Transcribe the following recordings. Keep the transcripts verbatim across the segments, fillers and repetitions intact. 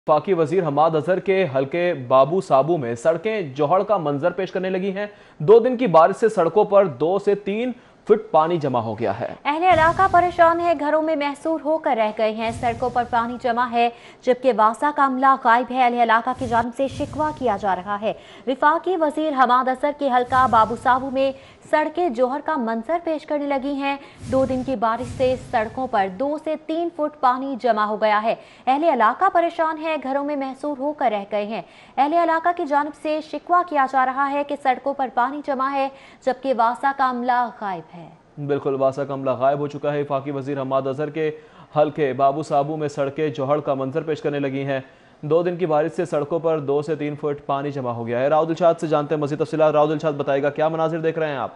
वफाकी वजीर हमाद अजहर के हल्के बाबू साबू में सड़कें जोहड़ का मंजर पेश करने लगी हैं। दो दिन की बारिश से सड़कों पर दो से तीन फुट पानी जमा हो गया है। अहले इलाका परेशान है, घरों में महसूर होकर रह गए हैं, सड़कों पर पानी जमा है जबकि वासा का अमला गायब है। अहले इलाका की जानिब से शिकवा किया जा रहा है। वफाकी वजीर हमाद अजहर के हल्का बाबू साबू में सड़कें जोहर का मंजर पेश करने लगी हैं। दो दिन की बारिश से सड़कों पर दो से तीन फुट पानी जमा हो गया है। अहले इलाका परेशान है, घरों में महसूर होकर रह गए हैं। अहले इलाका की जानिब से शिकवा किया जा रहा है कि सड़कों पर पानी जमा है जबकि वासा का अमला गायब है। बिल्कुल, वासा का अमला गायब हो चुका है। वफाकी वजीर हमाद अजहर के हल्के बाबू साबू में सड़कें जोहड़ का मंजर पेश करने लगी हैं। दो दिन की बारिश से सड़कों पर दो से तीन फुट पानी जमा हो गया है। राव दिलशाद से जानते हैं मज़ीद तफसीलात। राव दिलशाद बताएगा, क्या मनाजिर देख रहे हैं आप?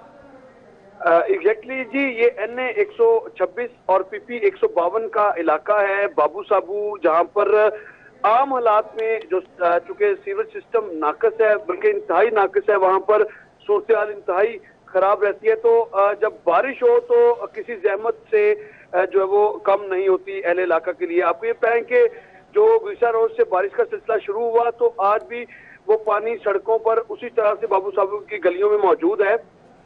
एग्जैक्टली uh, exactly जी, ये एन ए एक सौ छब्बीस और पी पी एक सौ बावन का इलाका है बाबू साबू, जहां पर आम हालात में जो चूंकि सीवरेज सिस्टम नाकस है, बल्कि इंतहाई नाकस है, वहां पर सूरत हाल इंतहाई खराब रहती है। तो जब बारिश हो तो किसी जहमत से जो है वो कम नहीं होती अहले इलाका के लिए। आपको ये बताएं कि जो गुलशन रोड से बारिश का सिलसिला शुरू हुआ तो आज भी वो पानी सड़कों पर उसी तरह से बाबू साबू की गलियों में मौजूद है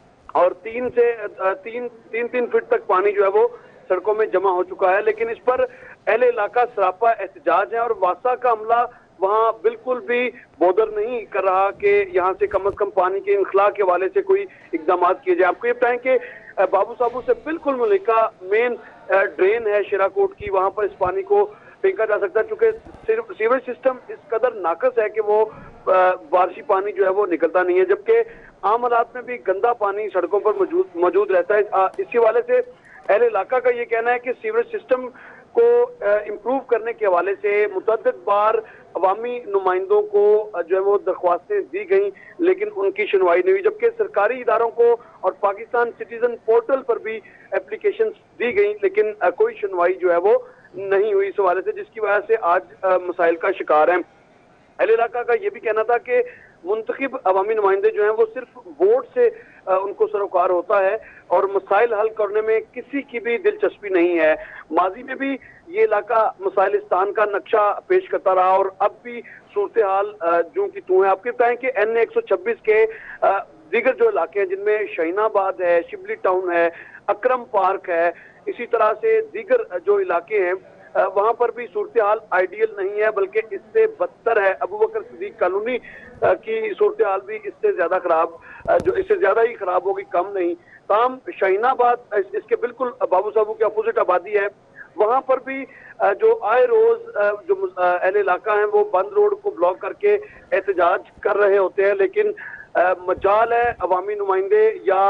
और तीन से तीन तीन तीन फीट तक पानी जो है वो सड़कों में जमा हो चुका है। लेकिन इस पर अहले इलाका सरापा एहतजाज है और वासा का अमला वहाँ बिल्कुल भी बोदर नहीं कर रहा कि यहाँ से कम अज कम पानी के इंखला के हवाले से कोई इकदाम किए जाए। आपको ये बताएं कि बाबू साबू से बिल्कुल मुल्का मेन ड्रेन है शिराकोट की, वहाँ पर इस पानी को फेंका जा सकता है क्योंकि सीवरेज सिस्टम इस कदर नाकस है कि वो बारिशी पानी जो है वो निकलता नहीं है, जबकि आम हालात में भी गंदा पानी सड़कों पर मौजूद मौजूद रहता है। इसी हवाले से अहले इलाका का ये कहना है कि सीवरेज सिस्टम को इम्प्रूव करने के हवाले से मुतअद्दिद बार अवामी नुमाइंदों को जो है वो दरख्वास्तें दी गई लेकिन उनकी सुनवाई नहीं हुई, जबकि सरकारी इदारों को और पाकिस्तान सिटीजन पोर्टल पर भी एप्लीकेशन दी गई लेकिन कोई सुनवाई जो है वो नहीं हुई इस हवाले से, जिसकी वजह से आज मसाइल का शिकार है। अहले इलाका का ये भी कहना था कि मुंतखब अवामी नुमाइंदे जो हैं वो सिर्फ वोट से उनको सरोकार होता है और मसाइल हल करने में किसी की भी दिलचस्पी नहीं है। माजी में भी ये इलाका मसाइलिस्तान का नक्शा पेश करता रहा और अब भी सूरत हाल जो की तू है। आपके बताएं कि एन ए एक सौ छब्बीस के दीगर जो इलाके हैं जिनमें शहीनाबाद है, शिबली टाउन है, अकरम पार्क है, इसी तरह से दीगर जो इलाके हैं वहां पर भी सूरत हाल आइडियल नहीं है बल्कि इससे बदतर है। अबू बकर सिद्दीक कॉलोनी की सूरत हाल भी इससे ज्यादा खराब जो इससे ज्यादा ही खराब होगी, कम नहीं। ताम शहीनाबाद इसके बिल्कुल बाबू साबू के अपोजिट आबादी है, वहां पर भी जो आए रोज जो अहले इलाका है वो बंद रोड को ब्लॉक करके एहतजाज कर रहे होते हैं, लेकिन मजाल है अवामी नुमाइंदे या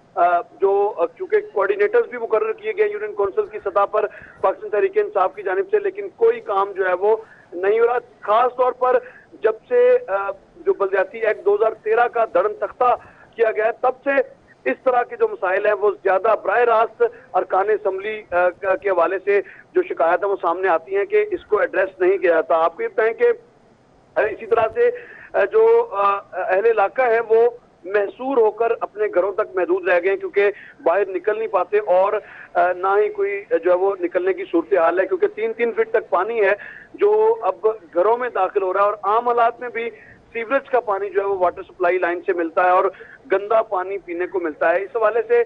जो चूंकि कोऑर्डिनेटर्स भी मुकर्रर किए गए यूनियन काउंसिल की सतह पर पाकिस्तान तहरीक इंसाफ की जानिब से, लेकिन कोई काम जो है वो नहीं हो रहा। खास तौर पर जब से जो बलदियाती एक्ट दो हजार तेरह का धड़न तख्ता किया गया है तब से इस तरह के जो मसाइल हैं वो ज्यादा बराह रास्त अरकान असम्बली के हवाले से जो शिकायत है वो सामने आती हैं कि इसको एड्रेस नहीं किया जाता। आपको ये बताएं कि इसी तरह से जो अहले इलाका है वो महसूर होकर अपने घरों तक महदूद रह गए क्योंकि बाहर निकल नहीं पाते और ना ही कोई जो है वो निकलने की सूरत हाल है क्योंकि तीन तीन फीट तक पानी है जो अब घरों में दाखिल हो रहा है और आम हालात में भी सीवरेज का पानी जो है वो वाटर सप्लाई लाइन से मिलता है और गंदा पानी पीने को मिलता है। इस हवाले से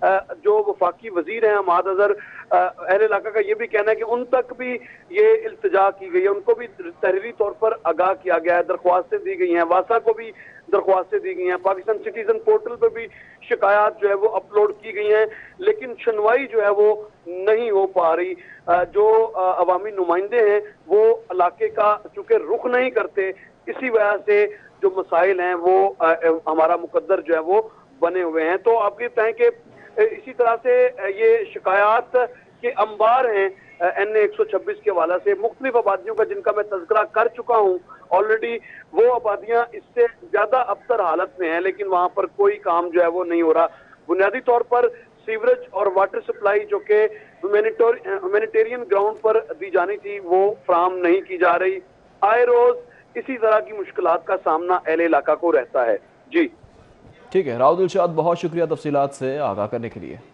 जो वफाकी वजीर हैं हमाद अजहर, अहले इलाका का ये भी कहना है कि उन तक भी ये इल्तिजा की गई है, उनको भी तहरीरी तौर पर आगाह किया गया है, दरख्वास्तें दी गई हैं, वासा को भी दरख्वास्तें दी गई हैं, पाकिस्तान सिटीजन पोर्टल पर भी शिकायत जो है वो अपलोड की गई हैं, लेकिन सुनवाई जो है वो नहीं हो पा रही। जो अवामी नुमाइंदे हैं वो इलाके का चूंकि रुख नहीं करते, इसी वजह से जो मसाइल हैं वो आ, हमारा मुकद्दर जो है वो बने हुए हैं। तो आप ये बताएं कि इसी तरह से ये शिकायत के अंबार हैं एन ए एक सौ छब्बीस के हवाला से मुख्तलिफ आबादियों का जिनका मैं तज़किरा कर चुका हूँ ऑलरेडी, वो आबादियाँ इससे ज्यादा अबतर हालत में हैं लेकिन वहाँ पर कोई काम जो है वो नहीं हो रहा। बुनियादी तौर पर सीवरेज और वाटर सप्लाई जो कि ह्यूमैनिटेरियन ग्राउंड पर दी जानी थी वो फराहम नहीं की जा रही। आए रोज इसी तरह की मुश्किलात का सामना अहले इलाका को रहता है। जी ठीक है, राव दिलशाद बहुत शुक्रिया तफसीलात से आगाह करने के लिए।